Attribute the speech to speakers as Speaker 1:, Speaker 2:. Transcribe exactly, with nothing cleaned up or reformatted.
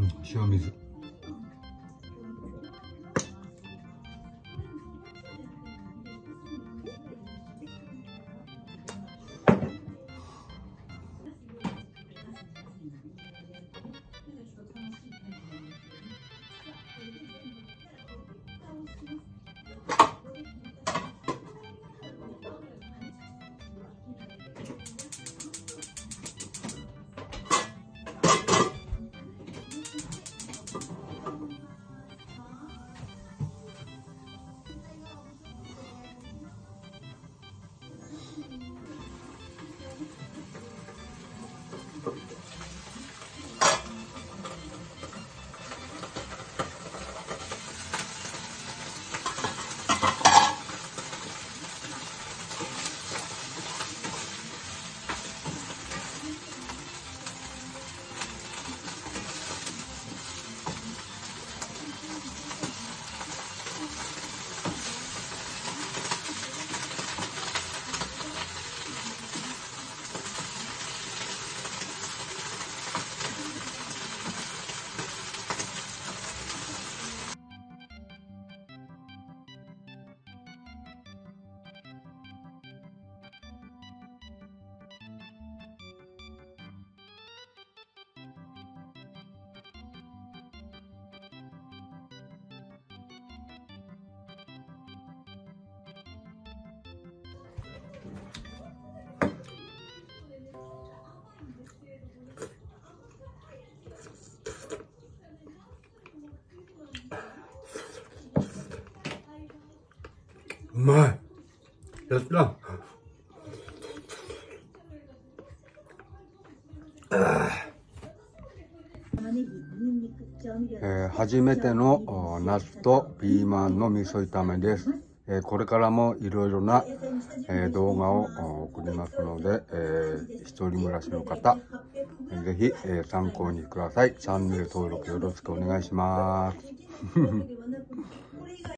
Speaker 1: うん、塩水。うまい。やった。えー、初めてのナスとピーマンの味噌炒めです。えー、これからもいろいろな、えー、動画を送りますので、えー、一人暮らしの方、ぜひ、えー、参考にください。チャンネル登録よろしくお願いします。